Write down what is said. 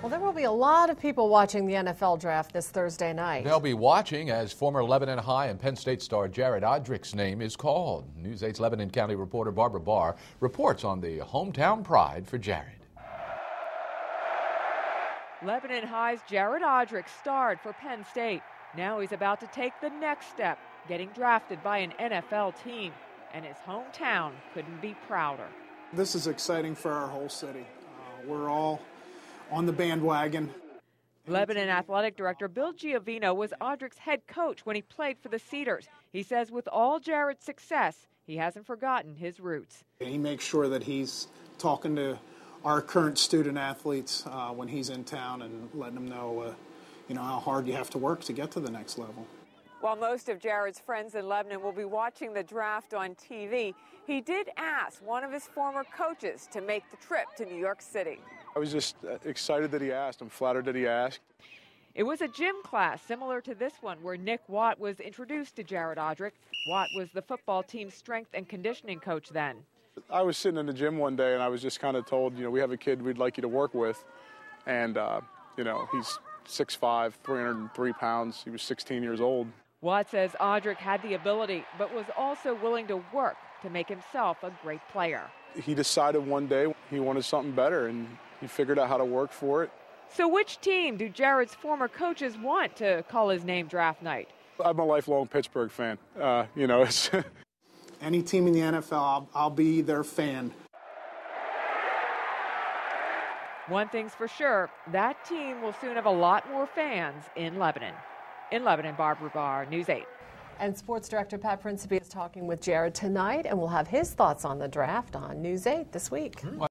Well, there will be a lot of people watching the NFL draft this Thursday night. They'll be watching as former Lebanon High and Penn State star Jared Odrick's name is called. News 8's Lebanon County reporter Barbara Barr reports on the hometown pride for Jared. Lebanon High's Jared Odrick starred for Penn State. Now he's about to take the next step, getting drafted by an NFL team. And his hometown couldn't be prouder. This is exciting for our whole city. We're all on the bandwagon. Lebanon Athletic Director Bill Giovino was Odrick's head coach when he played for the Cedars. He says with all Jared's success, he hasn't forgotten his roots. He makes sure that he's talking to our current student athletes when he's in town and letting them know, how hard you have to work to get to the next level. While most of Jared's friends in Lebanon will be watching the draft on TV, he did ask one of his former coaches to make the trip to New York City. I was just excited that he asked. I'm flattered that he asked. It was a gym class similar to this one where Nick Watt was introduced to Jared Odrick. Watt was the football team's strength and conditioning coach then. I was sitting in the gym one day and I was just kind of told, we have a kid we'd like you to work with. And, he's 6'5", 303 pounds. He was 16 years old. Watt says Odrick had the ability, but was also willing to work to make himself a great player. He decided one day he wanted something better, and he figured out how to work for it. So which team do Jared's former coaches want to call his name draft night? I'm a lifelong Pittsburgh fan. It's any team in the NFL, I'll be their fan. One thing's for sure, that team will soon have a lot more fans in Lebanon. In Lebanon, Barbara Barr, News 8. And Sports Director Pat Principe is talking with Jared tonight, and we'll have his thoughts on the draft on News 8 this week.